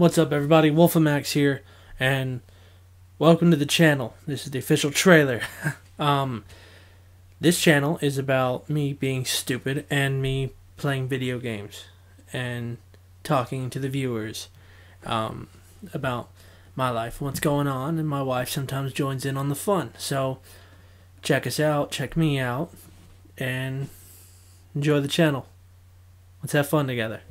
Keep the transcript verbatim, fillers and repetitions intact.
What's up, everybody? WolfiMax here, and welcome to the channel. This is the official trailer. um, this channel is about me being stupid and me playing video games and talking to the viewers um, about my life, what's going on, and my wife sometimes joins in on the fun. So check us out, check me out, and enjoy the channel. Let's have fun together.